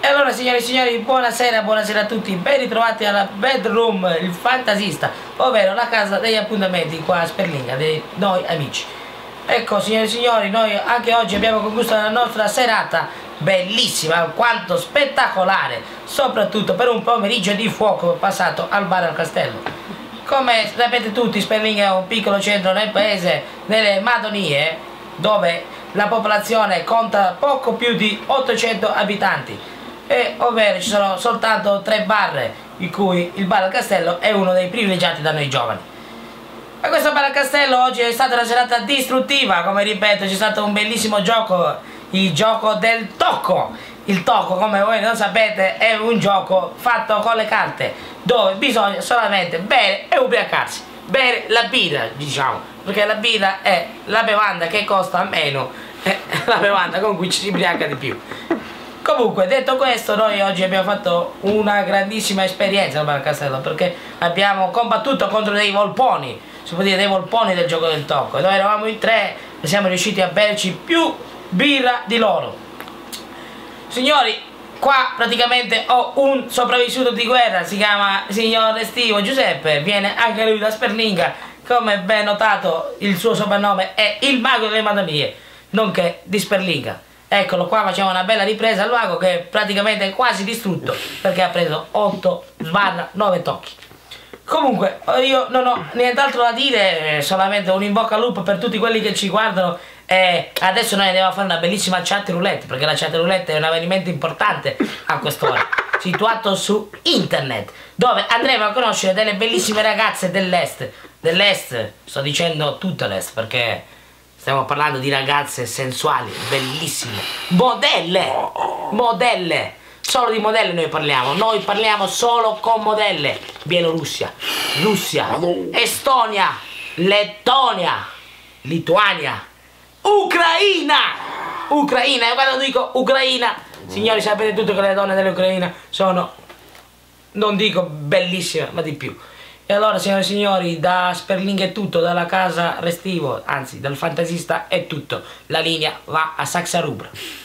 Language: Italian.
E allora signore e signori, buonasera, buonasera a tutti, ben ritrovati alla Bedroom, il fantasista, ovvero la casa degli appuntamenti qua a Sperlinga, dei noi amici. Ecco signore e signori, noi anche oggi abbiamo concluso la nostra serata bellissima, quanto spettacolare, soprattutto per un pomeriggio di fuoco passato al bar al castello. Come sapete tutti, Sperlinga è un piccolo centro nel paese, nelle Madonie, dove la popolazione conta poco più di 800 abitanti. Ovvero ci sono soltanto 3 bar, di cui il bar al castello è uno dei privilegiati da noi giovani. Ma questo bar al castello oggi è stata una serata distruttiva, come ripeto, c'è stato un bellissimo gioco, il gioco del tocco. Il tocco, come voi non sapete, è un gioco fatto con le carte, dove bisogna solamente bere e ubriacarsi. Bere la birra, diciamo, perché la birra è la bevanda che costa meno, è la bevanda con cui ci si ubriaca di più. Comunque, detto questo, noi oggi abbiamo fatto una grandissima esperienza al bar castello, perché abbiamo combattuto contro dei volponi, si può dire dei volponi del gioco del tocco. Noi eravamo in 3 e siamo riusciti a berci più birra di loro. Signori, qua praticamente ho un sopravvissuto di guerra, si chiama signor Estivo Giuseppe, viene anche lui da Sperlinga, come ben notato il suo soprannome è il mago delle Madonie, nonché di Sperlinga. Eccolo qua, facciamo una bella ripresa al lago che è praticamente quasi distrutto perché ha preso 8/9 tocchi. Comunque io non ho nient'altro da dire, solamente un in bocca al lupo per tutti quelli che ci guardano, e adesso noi andiamo a fare una bellissima chat roulette, perché la chat roulette è un avvenimento importante a quest'ora, situato su internet, dove andremo a conoscere delle bellissime ragazze dell'est, sto dicendo tutto l'est perché stiamo parlando di ragazze sensuali, bellissime, modelle, solo di modelle noi parliamo solo con modelle. Bielorussia, Russia, Estonia, Lettonia, Lituania, Ucraina, e quando dico Ucraina, signori, sapete tutto che le donne dell'Ucraina sono, non dico bellissime, ma di più. E allora signore e signori, da Sperlinga è tutto, dalla casa Restivo, anzi dal fantasista è tutto, la linea va a Saxa Rubra.